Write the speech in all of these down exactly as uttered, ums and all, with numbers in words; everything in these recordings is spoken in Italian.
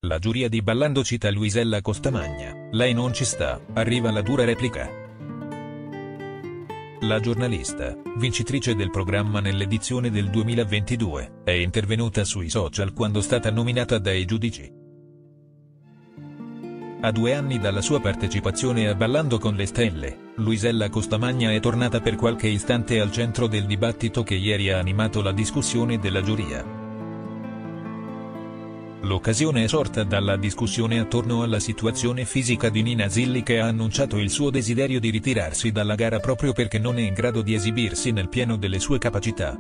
La giuria di Ballando cita Luisella Costamagna, lei non ci sta, arriva la dura replica. La giornalista, vincitrice del programma nell'edizione del duemilaventidue, è intervenuta sui social quando è stata nominata dai giudici. A due anni dalla sua partecipazione a Ballando con le Stelle, Luisella Costamagna è tornata per qualche istante al centro del dibattito che ieri ha animato la discussione della giuria. L'occasione è sorta dalla discussione attorno alla situazione fisica di Nina Zilli, che ha annunciato il suo desiderio di ritirarsi dalla gara proprio perché non è in grado di esibirsi nel pieno delle sue capacità.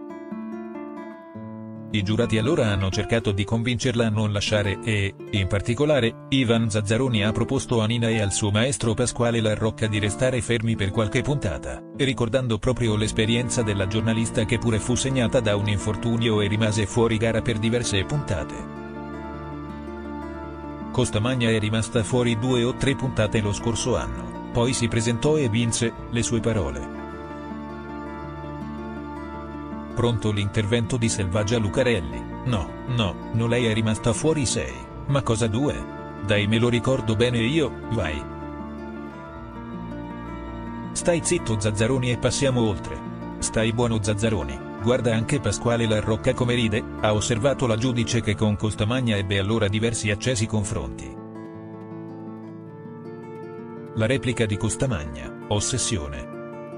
I giurati allora hanno cercato di convincerla a non lasciare e, in particolare, Ivan Zazzaroni ha proposto a Nina e al suo maestro Pasquale La Rocca di restare fermi per qualche puntata, ricordando proprio l'esperienza della giornalista che pure fu segnata da un infortunio e rimase fuori gara per diverse puntate. Costamagna è rimasta fuori due o tre puntate lo scorso anno, poi si presentò e vinse, le sue parole. Pronto l'intervento di Selvaggia Lucarelli: no, no, no, lei è rimasta fuori sei, ma cosa due? Dai, me lo ricordo bene io, vai. Stai zitto Zazzaroni e passiamo oltre. Stai buono Zazzaroni, guarda anche Pasquale La Rocca come ride, ha osservato la giudice che con Costamagna ebbe allora diversi accesi confronti. La replica di Costamagna: ossessione.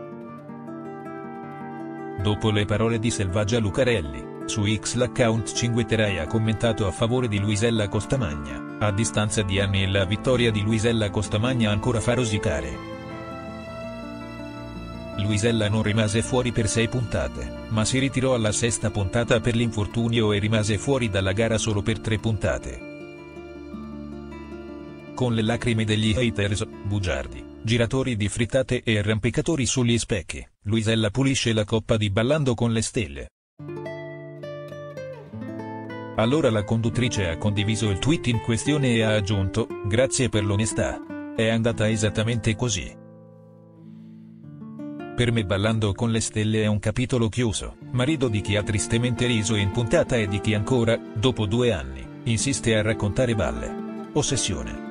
Dopo le parole di Selvaggia Lucarelli, su X l'account Cingueterai ha commentato a favore di Luisella Costamagna: a distanza di anni la vittoria di Luisella Costamagna ancora fa rosicare. Luisella non rimase fuori per sei puntate, ma si ritirò alla sesta puntata per l'infortunio e rimase fuori dalla gara solo per tre puntate. Con le lacrime degli haters, bugiardi, giratori di frittate e arrampicatori sugli specchi, Luisella pulisce la coppa di Ballando con le Stelle. Allora la conduttrice ha condiviso il tweet in questione e ha aggiunto: grazie per l'onestà. È andata esattamente così. Per me Ballando con le Stelle è un capitolo chiuso, ma rido di chi ha tristemente riso in puntata e di chi ancora, dopo due anni, insiste a raccontare balle. Ossessione.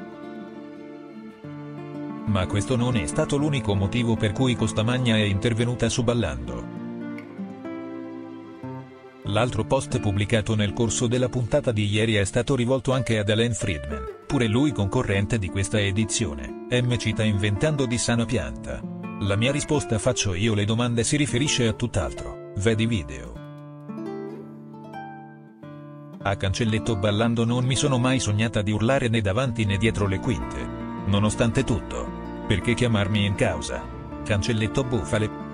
Ma questo non è stato l'unico motivo per cui Costamagna è intervenuta su Ballando. L'altro post pubblicato nel corso della puntata di ieri è stato rivolto anche ad Alain Friedman, pure lui concorrente di questa edizione. M cita inventando di sana pianta. La mia risposta faccio io le domande si riferisce a tutt'altro, vedi video. A cancelletto Ballando non mi sono mai sognata di urlare né davanti né dietro le quinte. Nonostante tutto. Perché chiamarmi in causa? Cancelletto bufale.